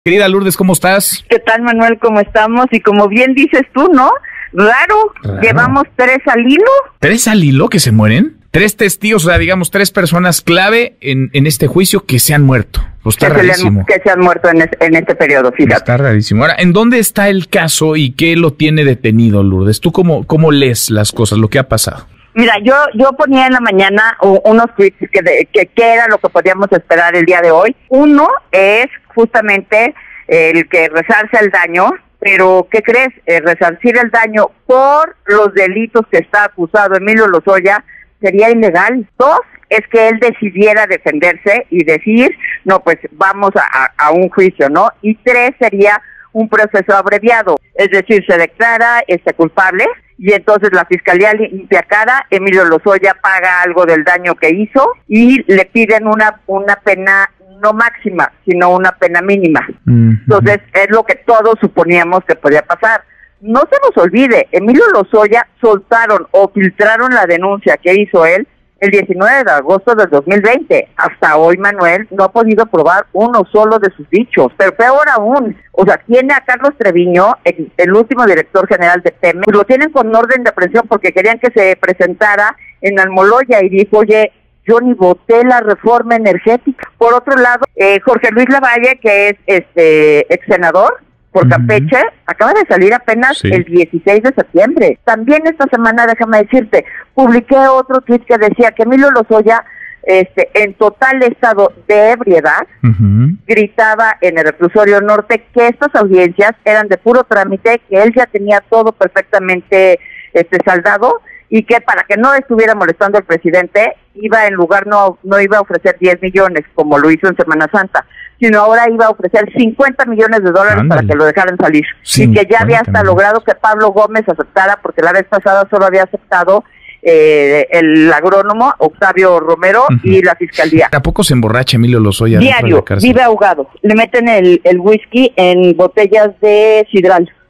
Querida Lourdes, ¿cómo estás? ¿Qué tal, Manuel? ¿Cómo estamos? Y como bien dices tú, ¿no? Raro. Llevamos 3 al hilo. ¿3 al hilo que se mueren? 3 testigos, o sea, digamos, 3 personas clave en este juicio que se han muerto. Pues está rarísimo. Que se han muerto en este periodo, fíjate. Está rarísimo. Ahora, ¿en dónde está el caso y qué lo tiene detenido, Lourdes? ¿Tú cómo lees las cosas, lo que ha pasado? Mira, yo ponía en la mañana unos tweets que era lo que podíamos esperar el día de hoy. Uno es justamente el que resarce el daño, pero ¿qué crees? Resarcir el daño por los delitos que está acusado Emilio Lozoya sería ilegal. 2, es que él decidiera defenderse y decir, no, pues vamos a un juicio, ¿no? Y 3, sería un proceso abreviado, es decir, se declara culpable y entonces la fiscalía limpia cara, Emilio Lozoya paga algo del daño que hizo y le piden una pena no máxima, sino una pena mínima. Entonces, es lo que todos suponíamos que podía pasar. No se nos olvide, Emilio Lozoya soltaron o filtraron la denuncia que hizo él el 19 de agosto del 2020. Hasta hoy, Manuel, no ha podido probar uno solo de sus dichos. Pero peor aún, o sea, tiene a Carlos Treviño, el último director general de Pemex, lo tienen con orden de aprehensión porque querían que se presentara en Almoloya y dijo, oye, yo ni voté la reforma energética. Por otro lado, Jorge Luis Lavalle, que es ex senador por Campeche, acaba de salir apenas el 16 de septiembre. También esta semana, déjame decirte, publiqué otro tweet que decía que Emilio Lozoya, en total estado de ebriedad, gritaba en el reclusorio norte que estas audiencias eran de puro trámite, que él ya tenía todo perfectamente saldado, y que para que no estuviera molestando al presidente, no iba a ofrecer 10 millones como lo hizo en Semana Santa, sino ahora iba a ofrecer $50 millones para que lo dejaran salir. Y que ya había hasta logrado que Pablo Gómez aceptara, porque la vez pasada solo había aceptado el agrónomo Octavio Romero y la fiscalía. ¿A poco se emborracha Emilio Lozoya? Diario, vive ahogado. Le meten el whisky en botellas de sidral.